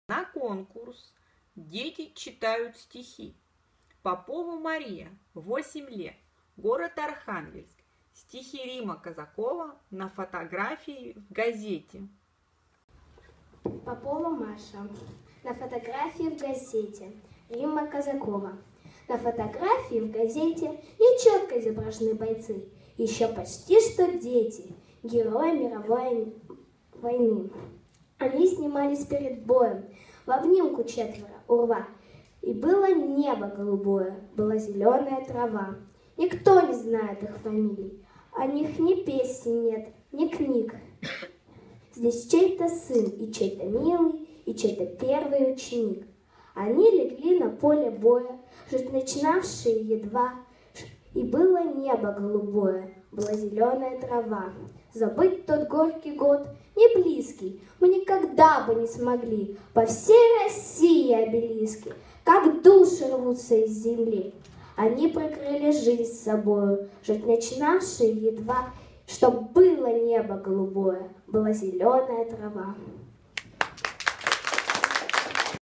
На конкурс дети читают стихи. Попова Мария, 8 лет, город Архангельск. Стихи Рима Казакова на фотографии в газете. Попова Маша. На фотографии в газете. Рима Казакова. На фотографии в газете нечетко изображены бойцы. Еще почти что дети, герои мировой войны. Они снимались перед боем, в обнимку 4 у рва. И было небо голубое, была зеленая трава. Никто не знает их фамилий, о них ни песен нет, ни книг. Здесь чей-то сын, и чей-то милый, и чей-то первый ученик. Они легли на поле боя, жить начинавшие едва, и было небо голубое, была зеленая трава. Забыть тот горький год не близкий мы никогда бы не смогли. По всей России обелиски, как души рвутся из земли. Они прикрыли жизнь с собою, жить начинавшие едва, чтоб было небо голубое, была зеленая трава.